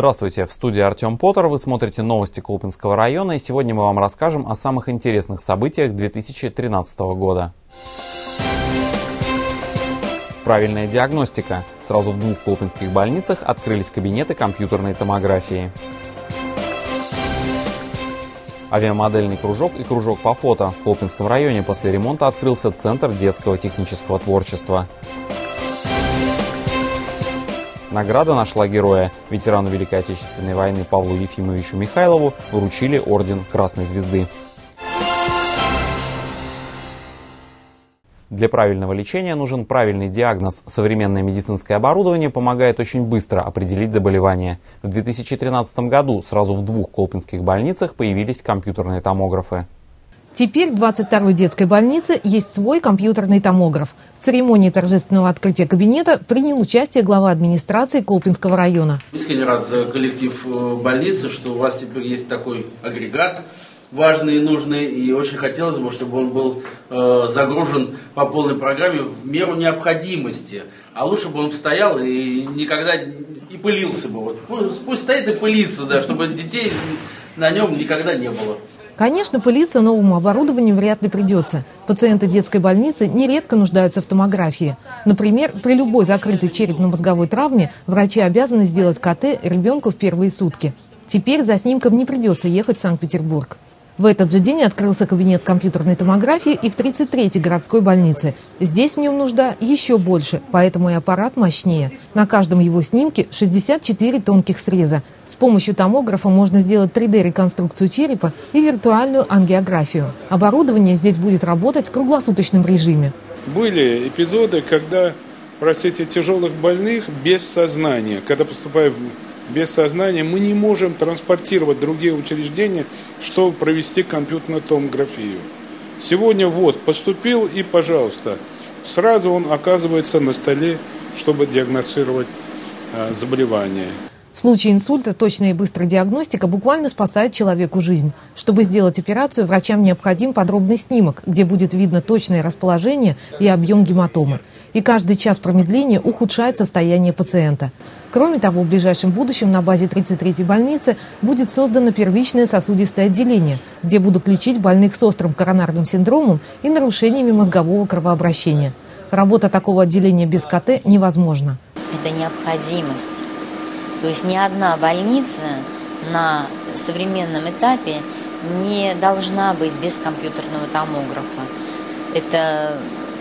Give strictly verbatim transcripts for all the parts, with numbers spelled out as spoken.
Здравствуйте, в студии Артем Поттер, вы смотрите новости Колпинского района, и сегодня мы вам расскажем о самых интересных событиях две тысячи тринадцатого года. Правильная диагностика. Сразу в двух колпинских больницах открылись кабинеты компьютерной томографии. Авиамодельный кружок и кружок по фото. В Колпинском районе после ремонта открылся Центр детского технического творчества. Награда нашла героя. Ветерану Великой Отечественной войны Павлу Ефимовичу Михайлову вручили орден Красной Звезды. Для правильного лечения нужен правильный диагноз. Современное медицинское оборудование помогает очень быстро определить заболевание. В две тысячи тринадцатом году сразу в двух колпинских больницах появились компьютерные томографы. Теперь в двадцать второй детской больнице есть свой компьютерный томограф. В церемонии торжественного открытия кабинета принял участие глава администрации Колпинского района. Искренне рад за коллектив больницы, что у вас теперь есть такой агрегат важный и нужный. И очень хотелось бы, чтобы он был э, загружен по полной программе в меру необходимости. А лучше бы он стоял и никогда и пылился бы. Вот. Пусть, пусть стоит и пылится, да, чтобы детей на нем никогда не было. Конечно, пылиться новому оборудованию вряд ли придется. Пациенты детской больницы нередко нуждаются в томографии. Например, при любой закрытой черепно-мозговой травме врачи обязаны сделать ка тэ ребенку в первые сутки. Теперь за снимком не придется ехать в Санкт-Петербург. В этот же день открылся кабинет компьютерной томографии и в тридцать третьей городской больнице. Здесь в нем нужда еще больше, поэтому и аппарат мощнее. На каждом его снимке шестьдесят четыре тонких среза. С помощью томографа можно сделать три дэ реконструкцию черепа и виртуальную ангиографию. Оборудование здесь будет работать в круглосуточном режиме. Были эпизоды, когда, простите, тяжелых больных без сознания, когда поступают без сознания, мы не можем транспортировать в другие учреждения, чтобы провести компьютерную томографию. Сегодня вот, поступил и, пожалуйста, сразу он оказывается на столе, чтобы диагностировать э, заболевание. В случае инсульта точная и быстрая диагностика буквально спасает человеку жизнь. Чтобы сделать операцию, врачам необходим подробный снимок, где будет видно точное расположение и объем гематомы. И каждый час промедления ухудшает состояние пациента. Кроме того, в ближайшем будущем на базе тридцать третьей больницы будет создано первичное сосудистое отделение, где будут лечить больных с острым коронарным синдромом и нарушениями мозгового кровообращения. Работа такого отделения без ка тэ невозможна. Это необходимость. То есть ни одна больница на современном этапе не должна быть без компьютерного томографа. Это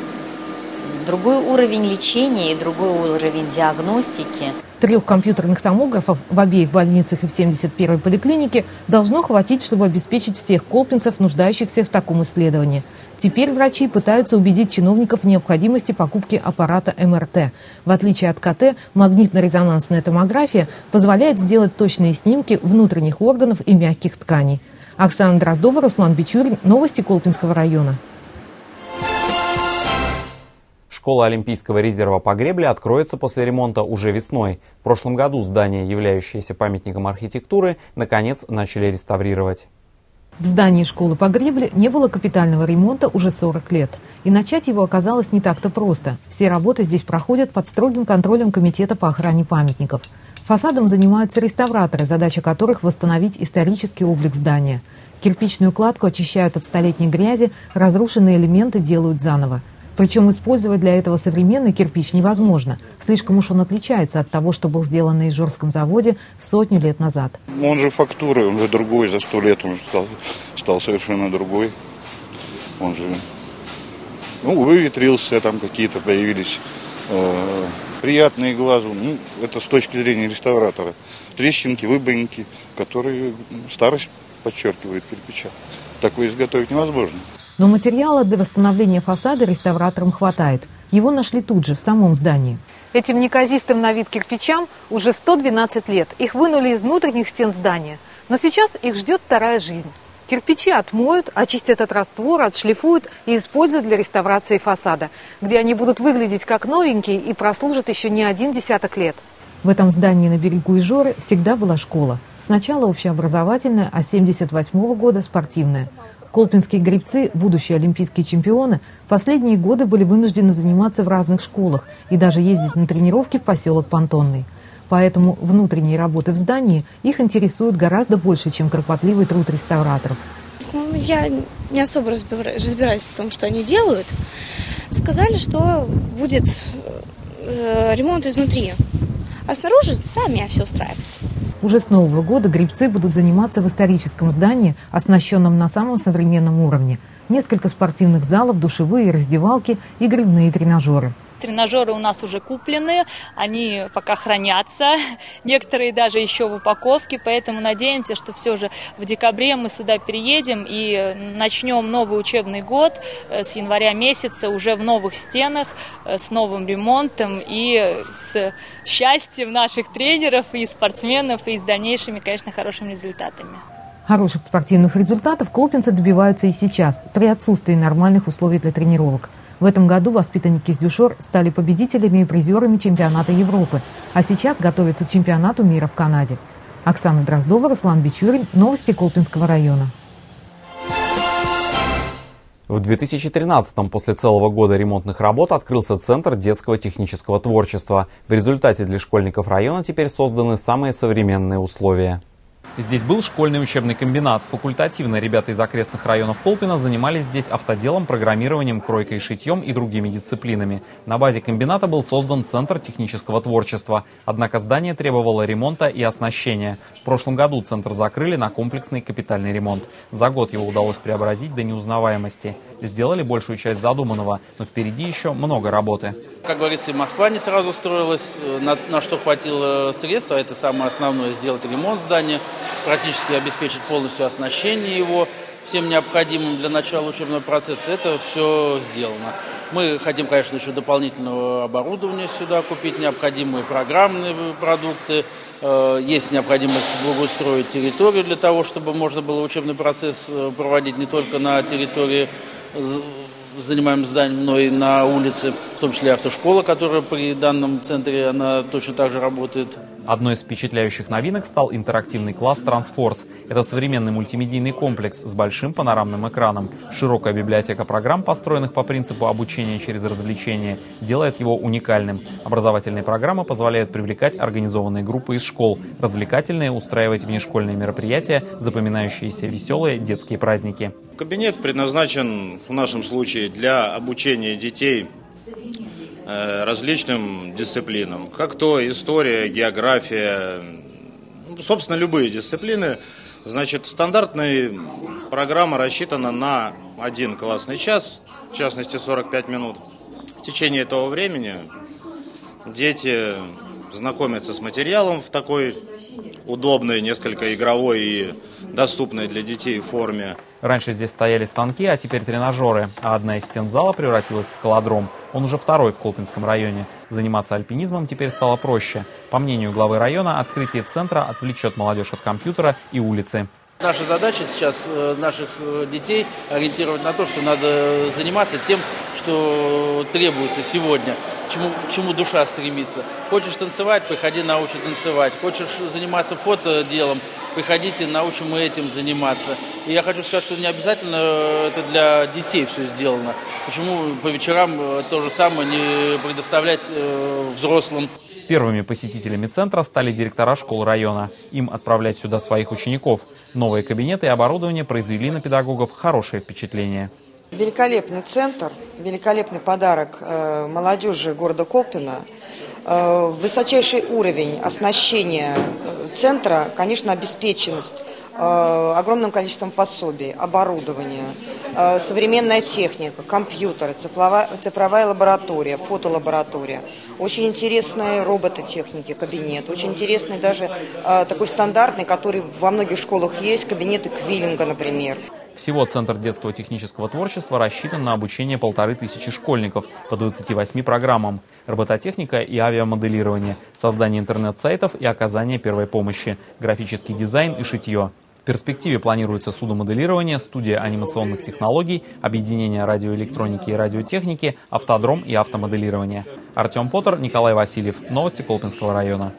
другой уровень лечения и другой уровень диагностики. Трех компьютерных томографов в обеих больницах и в семьдесят первой поликлинике должно хватить, чтобы обеспечить всех колпинцев, нуждающихся в таком исследовании. Теперь врачи пытаются убедить чиновников в необходимости покупки аппарата эм эр тэ. В отличие от ка тэ, магнитно-резонансная томография позволяет сделать точные снимки внутренних органов и мягких тканей. Оксана Дроздова, Руслан Бичурин. Новости Колпинского района. Школа Олимпийского резерва по гребле откроется после ремонта уже весной. В прошлом году здание, являющееся памятником архитектуры, наконец начали реставрировать. В здании школы по гребле не было капитального ремонта уже сорок лет. И начать его оказалось не так-то просто. Все работы здесь проходят под строгим контролем Комитета по охране памятников. Фасадом занимаются реставраторы, задача которых восстановить исторический облик здания. Кирпичную кладку очищают от столетней грязи, разрушенные элементы делают заново. Причем использовать для этого современный кирпич невозможно. Слишком уж он отличается от того, что был сделан на Ижорском заводе сотню лет назад. Он же фактуры, он же другой, за сто лет он стал, стал совершенно другой. Он же ну, выветрился, там какие-то появились э, приятные глазу. Ну, это с точки зрения реставратора. Трещинки, выбоинки, которые старость подчеркивают кирпича. Такое изготовить невозможно. Но материала для восстановления фасада реставраторам хватает. Его нашли тут же, в самом здании. Этим неказистым на вид кирпичам уже сто двенадцать лет. Их вынули из внутренних стен здания. Но сейчас их ждет вторая жизнь. Кирпичи отмоют, очистят от раствора, отшлифуют и используют для реставрации фасада, где они будут выглядеть как новенькие и прослужат еще не один десяток лет. В этом здании на берегу Ижоры всегда была школа. Сначала общеобразовательная, а с семьдесят восьмого года спортивная. Колпинские гребцы, будущие олимпийские чемпионы, в последние годы были вынуждены заниматься в разных школах и даже ездить на тренировки в поселок Понтонный. Поэтому внутренние работы в здании их интересуют гораздо больше, чем кропотливый труд реставраторов. Ну, я не особо разбираюсь в том, что они делают. Сказали, что будет э, ремонт изнутри, а снаружи, да, меня все устраивает. Уже с Нового года гребцы будут заниматься в историческом здании, оснащенном на самом современном уровне. Несколько спортивных залов, душевые, раздевалки и гребные тренажеры. Тренажеры у нас уже куплены, они пока хранятся, некоторые даже еще в упаковке, поэтому надеемся, что все же в декабре мы сюда переедем и начнем новый учебный год с января месяца уже в новых стенах, с новым ремонтом и с счастьем наших тренеров и спортсменов, и с дальнейшими, конечно, хорошими результатами. Хороших спортивных результатов колпинцы добиваются и сейчас, при отсутствии нормальных условий для тренировок. В этом году воспитанники из Дюшор стали победителями и призерами чемпионата Европы, а сейчас готовятся к чемпионату мира в Канаде. Оксана Дроздова, Руслан Бичурин. Новости Колпинского района. В две тысячи тринадцатом после целого года ремонтных работ открылся Центр детского технического творчества. В результате для школьников района теперь созданы самые современные условия. Здесь был школьный учебный комбинат. Факультативно ребята из окрестных районов Колпино занимались здесь автоделом, программированием, кройкой и шитьем и другими дисциплинами. На базе комбината был создан Центр технического творчества. Однако здание требовало ремонта и оснащения. В прошлом году центр закрыли на комплексный капитальный ремонт. За год его удалось преобразить до неузнаваемости. Сделали большую часть задуманного, но впереди еще много работы. Как говорится, и Москва не сразу строилась, на, на что хватило средств, а это самое основное, сделать ремонт здания, практически обеспечить полностью оснащение его всем необходимым для начала учебного процесса. Это все сделано. Мы хотим, конечно, еще дополнительного оборудования сюда купить, необходимые программные продукты. Есть необходимость благоустроить территорию для того, чтобы можно было учебный процесс проводить не только на территории занимаем зданием, но и на улице, в том числе автошкола, которая при данном центре, она точно так же работает. Одной из впечатляющих новинок стал интерактивный класс «Трансфорс». Это современный мультимедийный комплекс с большим панорамным экраном. Широкая библиотека программ, построенных по принципу обучения через развлечение, делает его уникальным. Образовательные программы позволяют привлекать организованные группы из школ, развлекательные устраивать внешкольные мероприятия, запоминающиеся веселые детские праздники. Кабинет предназначен в нашем случае для обучения детей различным дисциплинам, как то история, география, собственно, любые дисциплины. Значит, стандартная программа рассчитана на один классный час, в частности сорок пять минут. В течение этого времени дети знакомятся с материалом в такой удобной, несколько игровой и доступной для детей форме. Раньше здесь стояли станки, а теперь тренажеры, а одна из стен зала превратилась в скалодром. Он уже второй в Колпинском районе. Заниматься альпинизмом теперь стало проще. По мнению главы района, открытие центра отвлечет молодежь от компьютера и улицы. Наша задача сейчас наших детей ориентировать на то, что надо заниматься тем, что требуется сегодня, чему, чему душа стремится. Хочешь танцевать, приходи, научи танцевать. Хочешь заниматься фотоделом, приходите, научим мы этим заниматься. И я хочу сказать, что не обязательно это для детей все сделано. Почему по вечерам то же самое не предоставлять взрослым? Первыми посетителями центра стали директора школ района. Им отправлять сюда своих учеников. Новые кабинеты и оборудование произвели на педагогов хорошее впечатление. Великолепный центр, великолепный подарок э, молодежи города Колпино. Э, высочайший уровень оснащения центра, конечно, обеспеченность э, огромным количеством пособий, оборудования, э, современная техника, компьютеры, цифровая, цифровая лаборатория, фотолаборатория. Очень интересные робототехники, кабинет. Очень интересный даже э, такой стандартный, который во многих школах есть, кабинеты Квиллинга, например. Всего Центр детского технического творчества рассчитан на обучение полторы тысячи школьников по двадцати восьми программам. Робототехника и авиамоделирование, создание интернет-сайтов и оказание первой помощи, графический дизайн и шитье. В перспективе планируется судомоделирование, студия анимационных технологий, объединение радиоэлектроники и радиотехники, автодром и автомоделирование. Артем Поттер, Николай Васильев. Новости Колпинского района.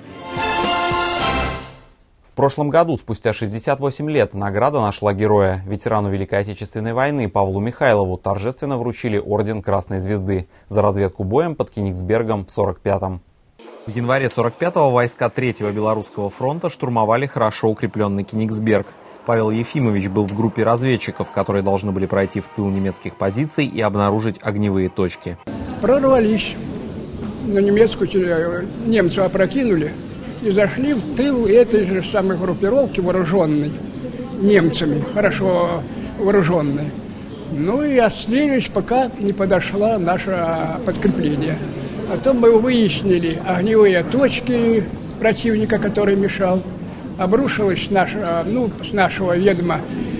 В прошлом году, спустя шестьдесят восемь лет, награда нашла героя. Ветерану Великой Отечественной войны Павлу Михайлову торжественно вручили орден Красной Звезды за разведку боем под Кенигсбергом в сорок пятом. В январе сорок пятого войска Третьего Белорусского фронта штурмовали хорошо укрепленный Кенигсберг. Павел Ефимович был в группе разведчиков, которые должны были пройти в тыл немецких позиций и обнаружить огневые точки. Прорвались на немецкую, немцы опрокинули и зашли в тыл этой же самой группировки, вооруженной немцами, хорошо вооруженной. Ну и отстрелились, пока не подошло наше подкрепление. Потом мы выяснили огневые точки противника, который мешал. Обрушилась наша, ну, с нашего ведома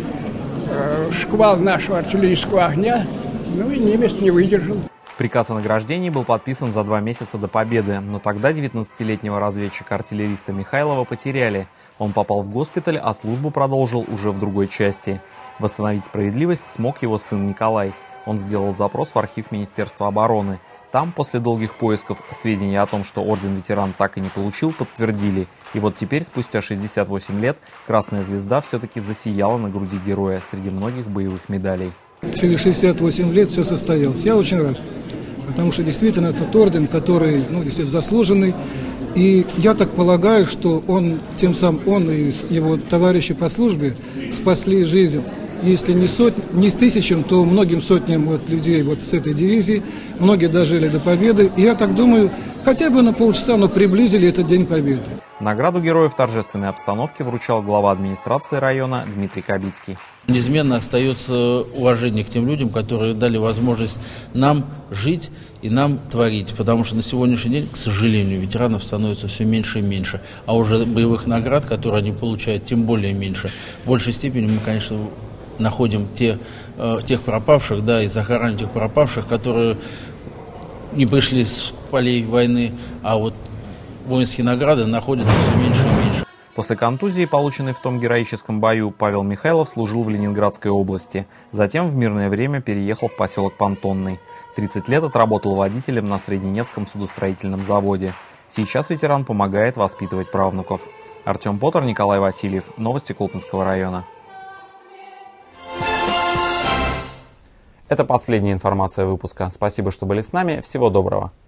шквал нашего артиллерийского огня, ну и немец не выдержал. Приказ о награждении был подписан за два месяца до победы, но тогда девятнадцатилетнего разведчика-артиллериста Михайлова потеряли. Он попал в госпиталь, а службу продолжил уже в другой части. Восстановить справедливость смог его сын Николай. Он сделал запрос в архив Министерства обороны. Там, после долгих поисков, сведения о том, что орден ветеран так и не получил, подтвердили. И вот теперь, спустя шестьдесят восемь лет, Красная Звезда все-таки засияла на груди героя среди многих боевых медалей. Через шестьдесят восемь лет все состоялось. Я очень рад, потому что действительно этот орден, который, ну, действительно заслуженный. И я так полагаю, что он, тем самым он и его товарищи по службе спасли жизнь. Если не, сот... не с тысячам, то многим сотням вот людей вот с этой дивизии. Многие дожили до победы. И я так думаю, хотя бы на полчаса, но приблизили этот День Победы. Награду героя в торжественной обстановке вручал глава администрации района Дмитрий Кабицкий. Неизменно остается уважение к тем людям, которые дали возможность нам жить и нам творить. Потому что на сегодняшний день, к сожалению, ветеранов становится все меньше и меньше. А уже боевых наград, которые они получают, тем более меньше. В большей степени мы, конечно, находим те, э, тех пропавших, да, и захораним тех пропавших, которые не пришли с полей войны, а вот воинские награды находятся все меньше и меньше. После контузии, полученной в том героическом бою, Павел Михайлов служил в Ленинградской области. Затем в мирное время переехал в поселок Понтонный. тридцать лет отработал водителем на Средненевском судостроительном заводе. Сейчас ветеран помогает воспитывать правнуков. Артем Поттер, Николай Васильев. Новости Колпинского района. Это последняя информация выпуска. Спасибо, что были с нами. Всего доброго.